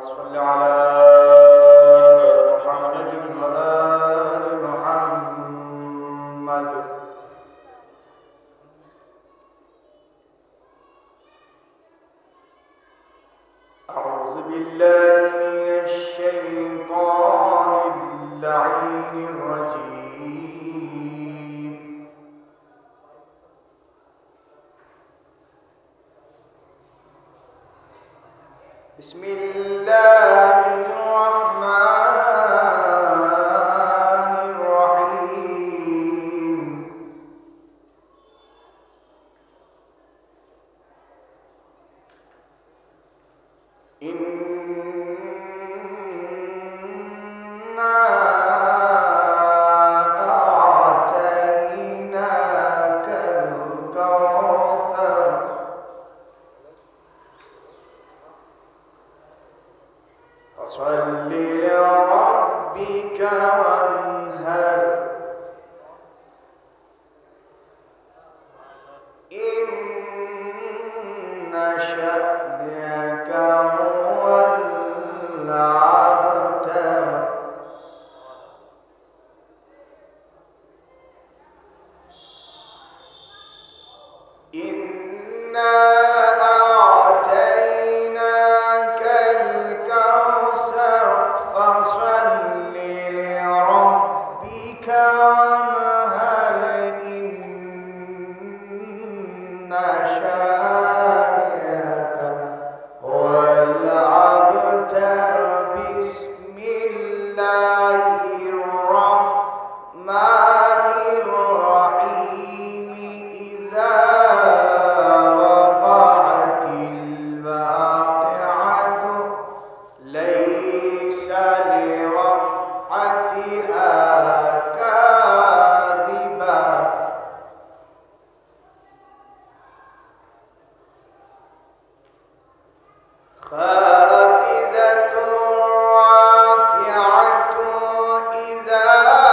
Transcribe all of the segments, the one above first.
صل على محمد وآل محمد. أعوذ بالله من الشيطان اللعين الرجيم. بسم الله الرحمن الرحيم. إنا أعطيناك الكوثر فصل لربك وانهر إن شأنك هو الأبتر. إنا أعطيناك الكوثر فصل لربك وانهر إن شانئك هو الأبتر. بسم الله الرحمن الرحيم. إذا وقعت الواقعة ليس لوقعتها كاذبة خافضة رافعة إذا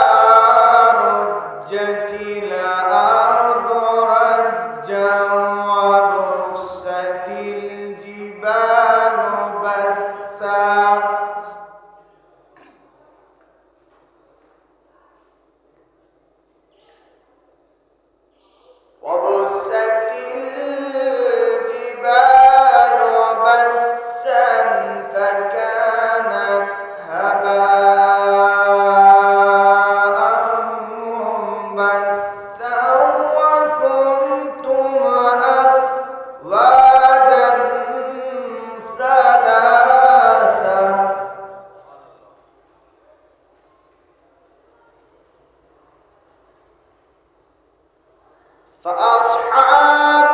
رجت الأرض رجا وبست الجبال بثا وبست الجبال بثا فكانت هباء منبثا وكنتم أزواجا ثلاثا فأصحاب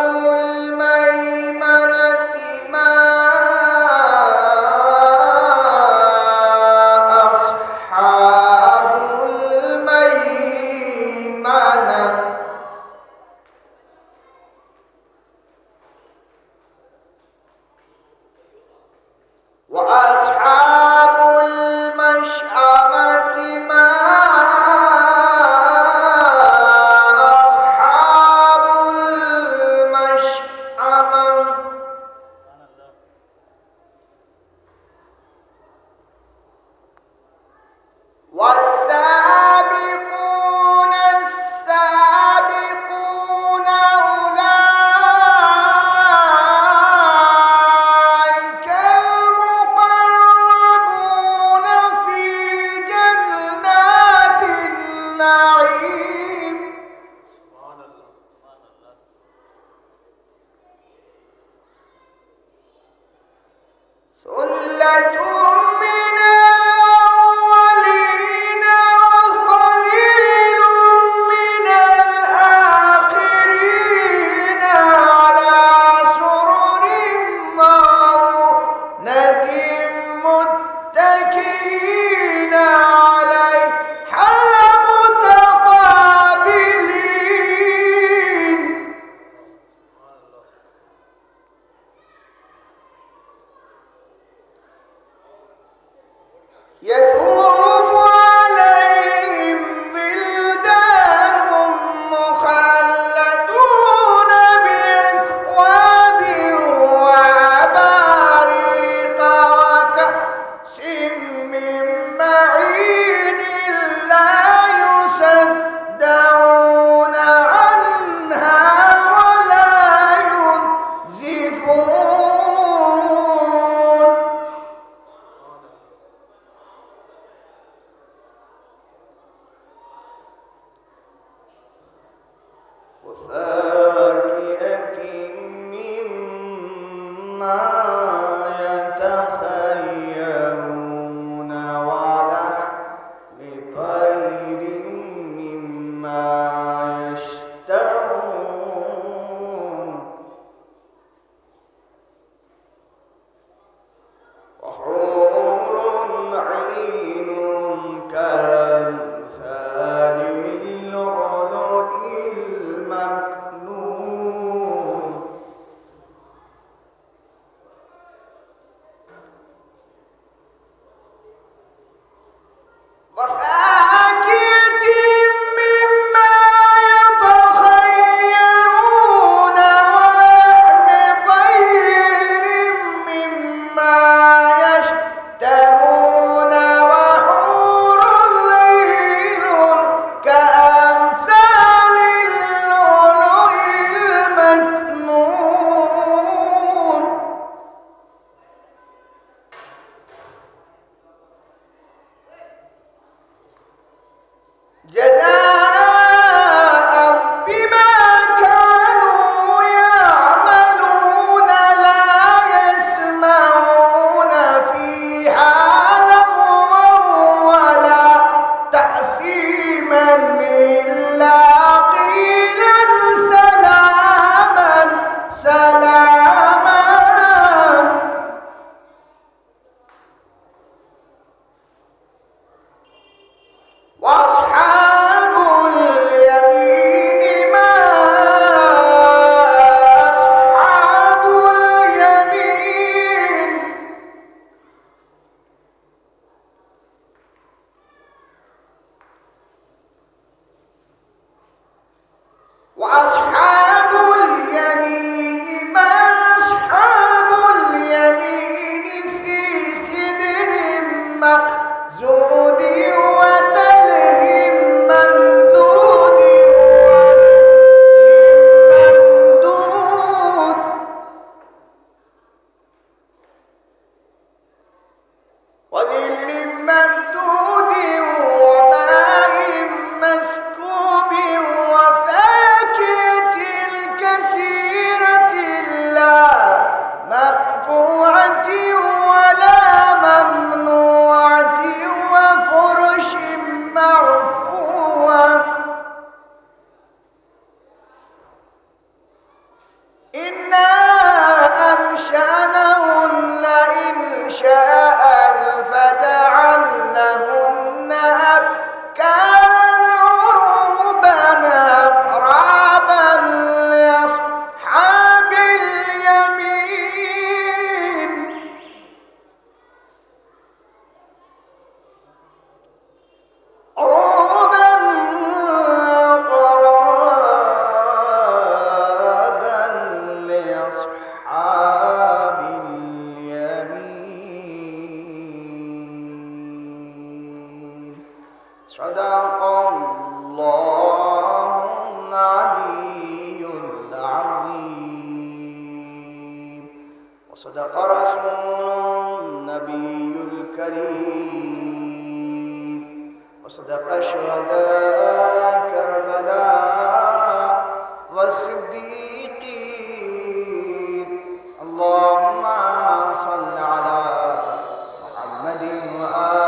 الميمنة ما أصحاب الميمنة. وأصحاب المشأمة ما أصحاب المشأمة. والسابقون السابقون أولئك المقربون في جنات النعيم. ثلة من الأولين وقليل من الآخرين على سرر موضونة متكئين عليها متقابلين. يطوف عليهم ولدان مخلدون بأكواب وأباريق وكأس وحور عين كأمثال اللؤلؤ المكنون وفاكهة مما يتخيرون ولحم طير مما يشتهون وحور عين كأمثال اللؤلؤ المكنون جزاء بما كانوا يعملون لا يسمعون فيها لغوا ولا تأثيما إلا قيلا سلاما سلاما وأصحاب اليمين ما أصحاب اليمين وأصحاب اليمين ما أصحاب اليمين في سدر مخضود وطلح منضود وظل ممدود وماء مسكوب وفاكهة كثيرة لا مقطوعة ولا ممنوعة وفرش مرفوعة إنا أنشأناهن إنشاء فجعلناهن أبكارا عربا أترابا لأصحاب اليمين عربا أترابا لأصحاب اليمين صدق الله العلي العظيم وصدق رسول النبي الكريم وصدق شهداء كربلاء والصديقين اللهم صل على محمد وآله